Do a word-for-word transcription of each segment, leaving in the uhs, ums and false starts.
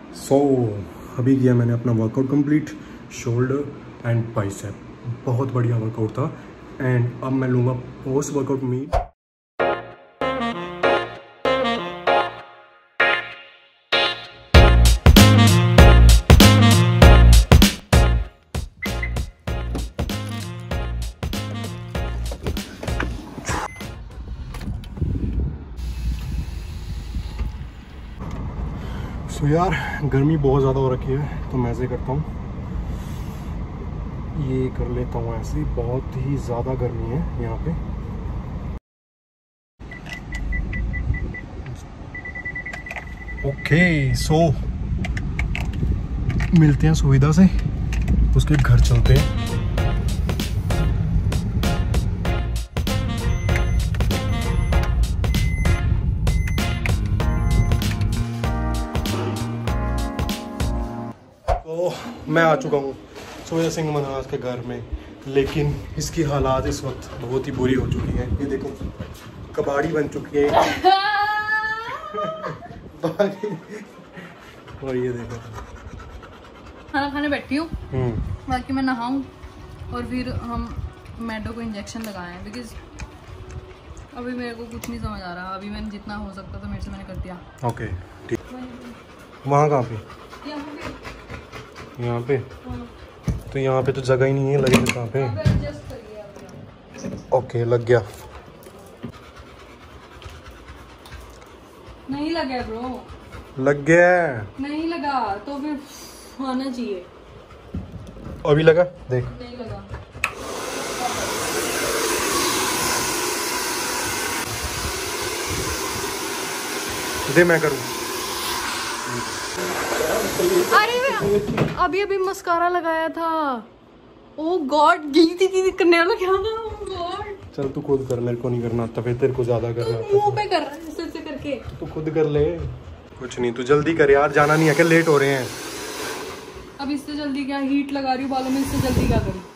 सो so, अभी किया मैंने अपना workout complete, shoulder and bicep, बहुत बढ़िया वर्कआउट था। एंड अब मैं लूँगा पोस्ट वर्कआउट मीट। तो यार गर्मी बहुत ज़्यादा हो रखी है, तो मैं ऐसे करता हूँ, ये कर लेता हूँ ऐसे। बहुत ही ज़्यादा गर्मी है यहाँ पे। ओके सो मिलते हैं सुविधा से, उसके घर चलते हैं। तो मैं आ चुका हूँ सुविधा सिंह मनहास के घर में, लेकिन इसकी हालात इस वक्त बहुत ही बुरी हो चुकी हैं। ये देखो कबाड़ी बन चुकी है और ये देखो खाना खाने बैठी हूँ, बाकी मैं नहाऊं और फिर हम मैडो को इंजेक्शन लगाए हैं, बिकॉज अभी मेरे को कुछ नहीं समझ आ रहा। अभी मैंने जितना हो सकता था मेरे से मैंने कर दिया। ओके ठीक। वहाँ कहाँ पे? यहाँ पे? तो यहाँ पे तो जगह ही नहीं है, लगेगा कहाँ पे? ओके लग गया। नहीं लगा ब्रो, लग गया। नहीं लगा तो फिर आना चाहिए। अभी लगा देख। नहीं लगा। दे मैं करूँ। अरे अभी अभी मस्कारा लगाया था। ओ गॉड, गिनती की करने वाला क्या था? ओ गॉड, चल तू खुद कर, मेरे को नहीं करना आता, फिर तेरे को ज्यादा करना आता। मुंह पे कर रहा है ऐसे ऐसे करके। तू खुद कर ले। कुछ नहीं, तू जल्दी कर यार, जाना नहीं है क्या? लेट हो रहे हैं। अब इससे जल्दी क्या, हीट लगा रही हूँ बालों में, इससे जल्दी क्या करूँ?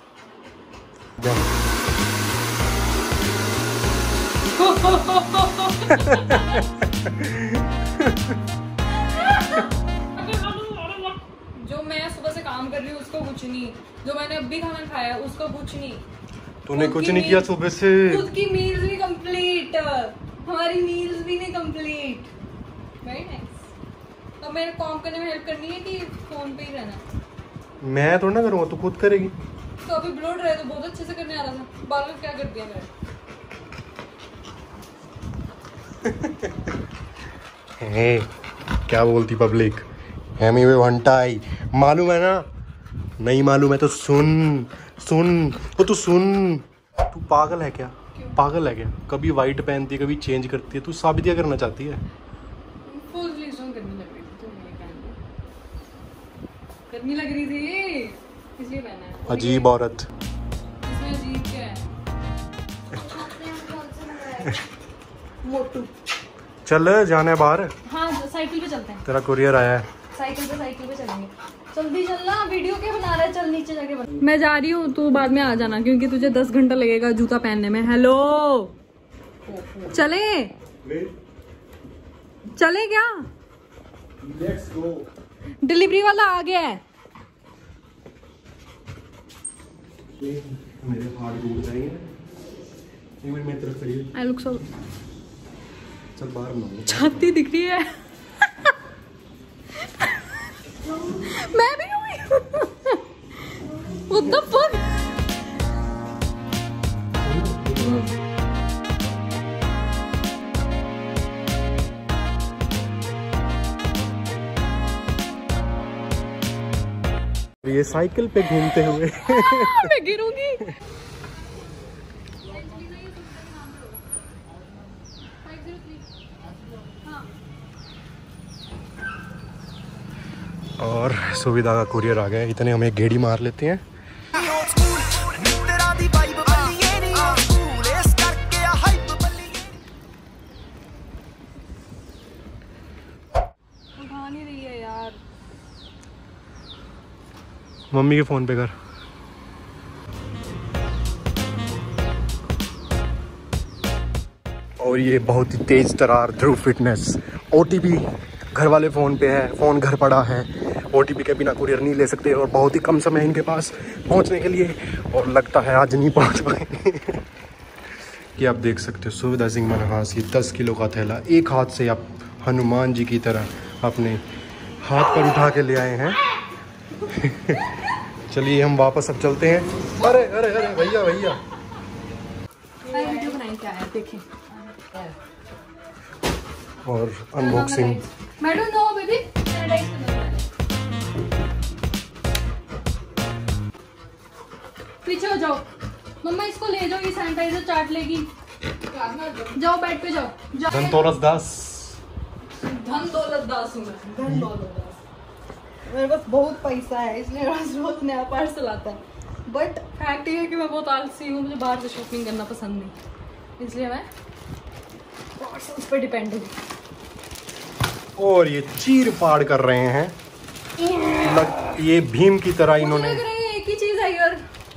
जो मैं सुबह से काम कर रही हूँ उसको कुछ नहीं, जो मैंने अभी खाना खाया उसको कुछ नहीं। तूने कुछ नहीं किया सुबह से। खुद की मील्स भी कंप्लीट, हमारी मील्स भी नहीं कंप्लीट। Very nice. अब मेरे काम करने में हेल्प करनी है कि फोन पे ही रहना? मैं थोड़ा ना करूँगा, तू खुद करेगी। तो अभी ब्लो ड्राई तो बहुत अच्छे से करने आ रहा था, बाल में क्या कर दिया मेरे? हे, क्या बोलती पब्लिक? हेमी वे वंटाई मालूम है ना? नहीं मालूम है तो सुन सुन वो तू सुन। तू पागल है क्या? पागल है क्या? कभी वाइट पहनती है, कभी चेंज करती है, तू साबित क्या करना चाहती है? फुल स्लीव्स ऑन करनी लग रही थी तो मैंने पहन लिया। करनी लग रही थी इसलिए पहना है। अजीब औरत। इसमें अजीब क्या है? मोटू। चल जाना है बाहर। हाँ साइकिल पे चलते हैं। तेरा कुरियर आया है। साइकिल पे साइकिल पे चलेंगे। जल्दी चलना, वीडियो क्या बना रहा है? चल नीचे जाके बना। मैं जा रही हूँ, तू बाद में आ जाना, क्योंकि तुझे दस घंटा लगेगा जूता पहनने में। हेलो चले चले क्या? Let's go. डिलीवरी वाला आ गया है। मेरे हाथ टूट जाएंगे। एक मिनट मेरी तरफ करिए। I look so. चल बाहर मांगो। छाती दिख रही है। मैं भी हुई। What the fuck? ये साइकिल पे घूमते हुए मैं गिरूंगी। और सुविधा का कुरियर आ गया। इतने हम एक गेड़ी मार लेते हैं। उठा नहीं रही है यार। मम्मी के फोन पे कर। और ये बहुत ही तेज तरार ध्रुव फिटनेस ओटीपी घर वाले फ़ोन पे है, फ़ोन घर पड़ा है, ओ टी पी के बिना कुरियर नहीं ले सकते और बहुत ही कम समय इनके पास पहुंचने के लिए, और लगता है आज नहीं पहुंच पाएंगे। कि आप देख सकते हो सुविधा सिंह मनहास, ये दस किलो का थैला एक हाथ से आप हनुमान जी की तरह अपने हाथ पर उठा के ले आए हैं। चलिए हम वापस अब चलते हैं। अरे अरे अरे भैया भैया वीडियो बनाई क्या है देखें। और अनबॉक्सिंग। मैडम नो बेबी, पीछे हो जाओ मम्मा, इसको ले जाओ, ये सैनिटाइजर चाट लेगी। जाओ बेड पे जाओ, जाओ। धनतोरस दास, धन दौलत दास हूँ मैं, धन दौलत दास। मेरे पास बहुत पैसा है इसलिए रोज रोज नया पार्सल आता है, बट फैक्ट ये है कि मैं बहुत आलसी हूँ, मुझे बाहर से शॉपिंग करना पसंद नहीं, इसलिए मैं पार्सल्स पे डिपेंड हूँ। और ये चीर फाड़ कर रहे हैं, लग, ये भीम की तरह इन्होंने। लग रही है एक ही चीज आई। और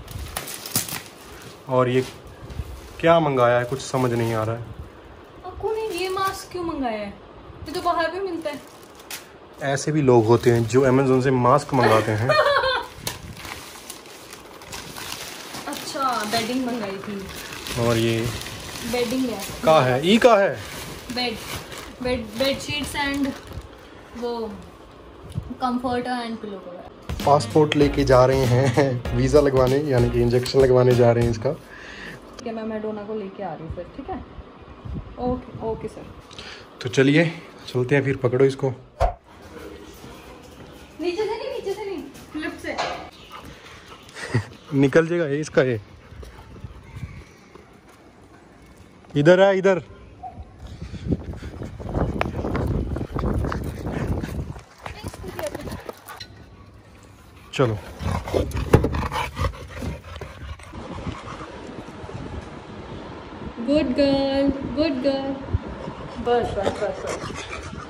और ये क्या मंगाया है कुछ समझ नहीं आ रहा है। आपको ने ये मास्क क्यों मंगाया है? ये तो बाहर भी मिलता है। ऐसे भी लोग होते हैं जो अमेज़न से मास्क मंगाते हैं। अच्छा बेडिंग मंगाई थी। और ये बेडिंग है का है, ई का है, bed bed bed sheets and वो comforter and pillow cover. Passport लेके जा रहे हैं वीज़ा लगवाने, यानी कि इंजेक्शन लगवाने जा रहे हैं इसका। ठीक है, मैं मैडोना को लेके आ रही हूँ फिर। ठीक है, ओके ओके सर। तो चलिए चलते हैं फिर, पकड़ो इसको। नीचे से नहीं, नीचे से नहीं, लिफ्ट से। निकल जाएगा ये इसका, ये इधर है, इधर। चलो गुड गर्ल, गुड गर्ल। बस बस बस बस।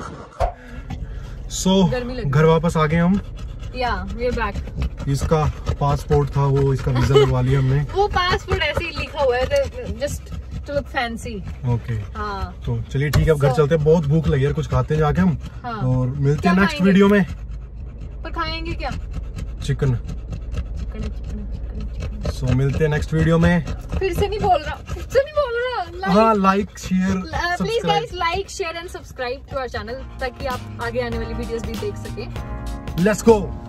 सो घर वापस आ गए हम। या वी आर बैक। इसका पासपोर्ट था वो, इसका वीजा लगवा लिया हमने। वो पासपोर्ट ऐसे ही लिखा हुआ है just to look fancy. Okay हाँ तो चलिए ठीक है, अब घर so, चलते हैं, बहुत भूख लगी है, कुछ खाते हैं जाके हम। हाँ। और मिलते हैं नेक्स्ट खाएंगे? वीडियो में। पर खाएंगे क्या? Chicken. Chicken chicken chicken. So मिलते हैं नेक्स्ट वीडियो में। फिर से नहीं बोल रहा, फिर से नहीं बोल रहा। हाँ, like share please guys, like share and subscribe to our channel ताकि आप आगे आने वाली वीडियोस भी देख सकें। लेट्स गो।